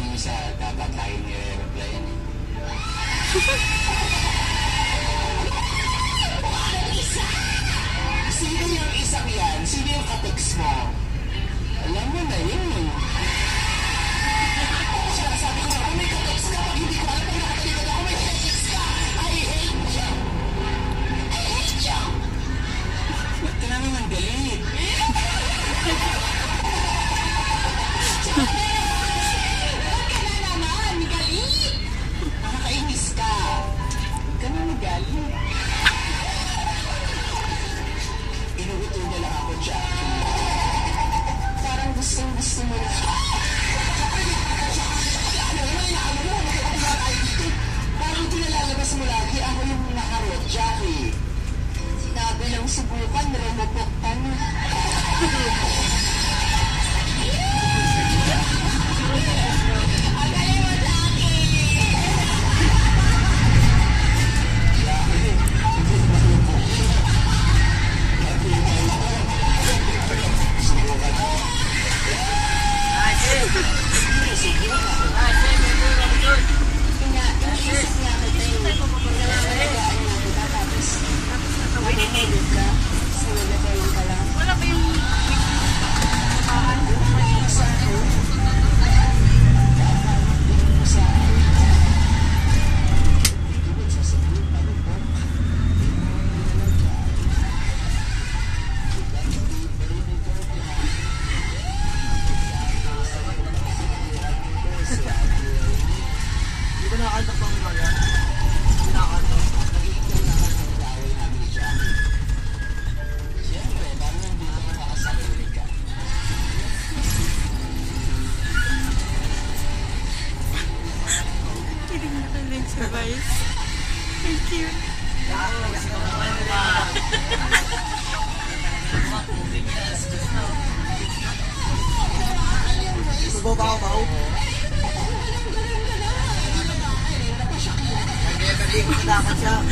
yung isa, dapat tayo nire-replyan eh. Sino yung isang yan? Sino yung ka-text mo? Alam mo na yun. Sabi ko na, kung may ka-text ka, pag hindi ko alam pag nakatalikod ako, may ka-text ka. I hate you. I hate you. Ba't ka namin ang galit? Ba't ka na naman? Galit. Nakakainis ka. Ba't ka na magalit? Inuuto niya lang ako, Jackie. Parang gusto mo na. Parang pinalalabas mo lagi ako yung nakarot, Jackie. Sinabi lang subukan, rumupok ka na. Ang galing mo, Jackie! Jackie, hindi marupok. Subukan mo. Inisip niya kita yung nalalagaan niya kita tapos matutulog ka sa nalagayan ka lang. Wala ba yung sa akin? Sa akin? Nakakantak bang mga yan? Nakakantak? Nagiging na ang nag-away namin ni Jackie. Siyempre, parang nandito ka makasarili ka. Kidding na talang sa Vice. Thank you. Subaw-baw-baw. Nag-iikot na dapat siya.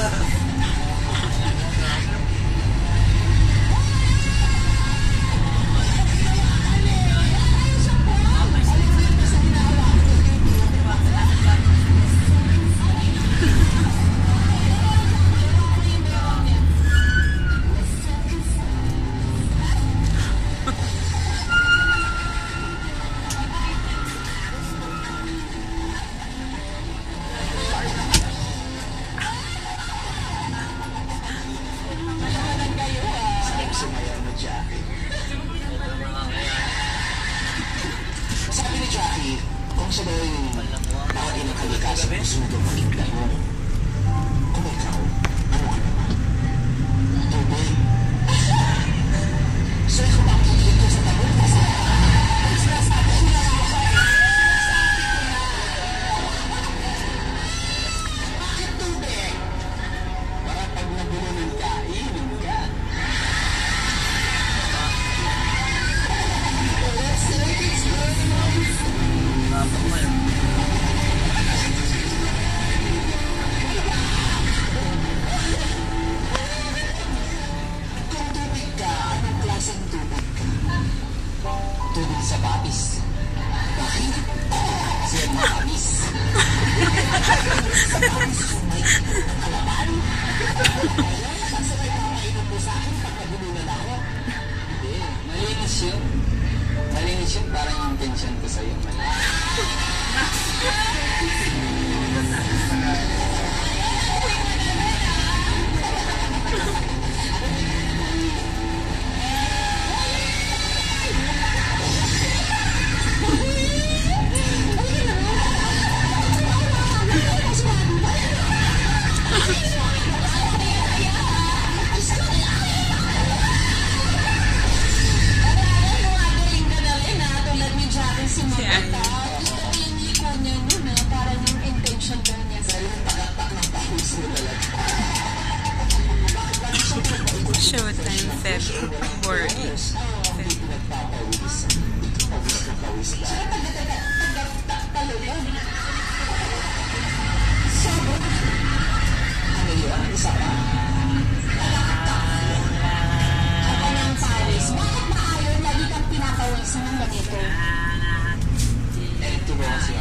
Kung siya daw yung bakit ng kalikasan mo sundong makikla mo. Kung ikaw, ano ka naman? Tubig. So ikaw makikita ko sa tabon kasi sinasabi ko na ako eh. Bakit tubig? Para pag nabulunan ka, iinom ka. Kung tubig ka, anong klaseng tubig ka? Tubig sa babis. Bakit? Kasi matamis. Sa babis kung may kalaban. Kasi may makainom mo sa akin pag nabulunan ako. Hindi, malinis yun. Malinis yun, parang yung intention ko sa'yo. Showtime February. Ano yun? Isa pa? Ako ng Paris. Bakit ba ayaw lagi kang pinapawis ng ganito? Eh, ito mo kasi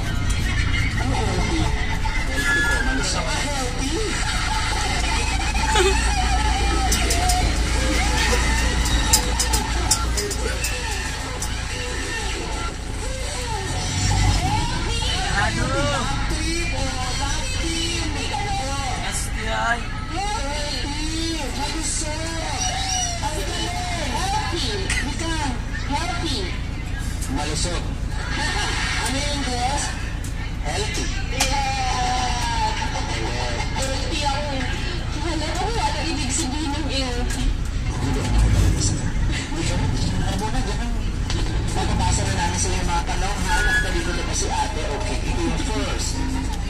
Ano? Lap team! Oh, lap team! STI. Healthy! Malusog! Ang galing! Healthy! Ika! Healthy! Malusog. Ano yung boss? Healthy. Yeah! Healthy ako. Wala ko ano ibig sabihin ng healthy. Gulo ang ako talaga sa ka. Ano na, ganun. Magpapasa na namin sila yung mga tanong, ha? Nakadali ko na si ate. Okay, first.